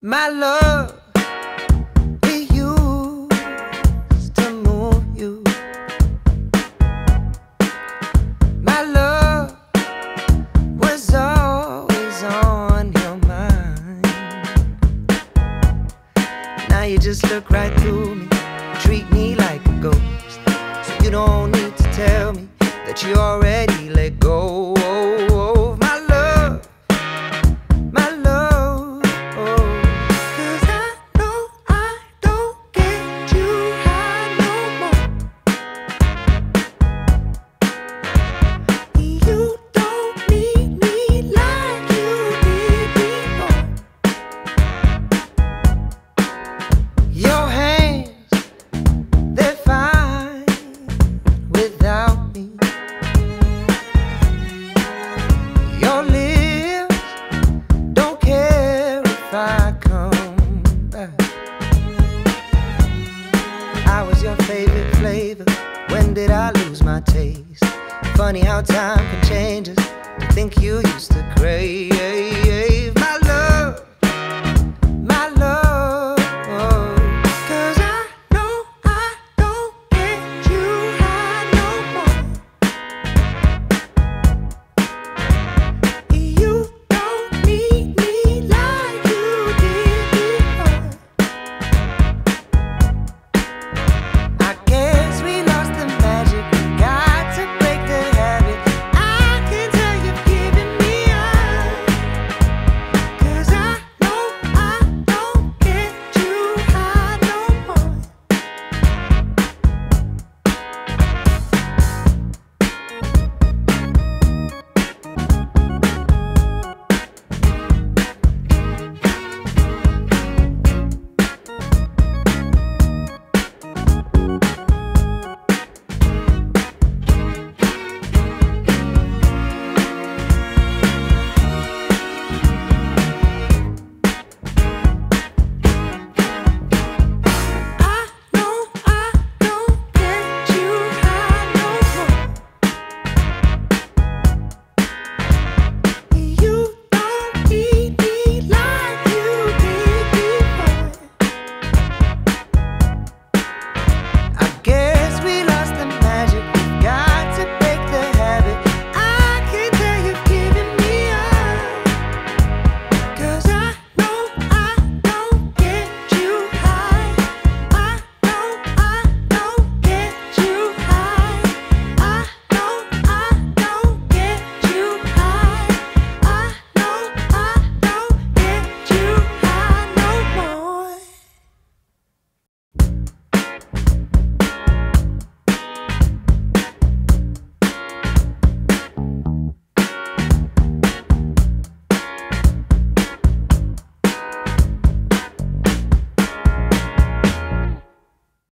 My love, we used to move you. My love was always on your mind. Now you just look right through me, treat me like a ghost. So you don't need to tell me that you already let go. My love, my love, oh. 'Cause I know I don't get you high no more. You don't need me like you did before. Your hands, they're fine without me. Your lips don't care if I come back. I was your favorite flavor. When did I lose my taste? Funny how time can change us. To think you used to crave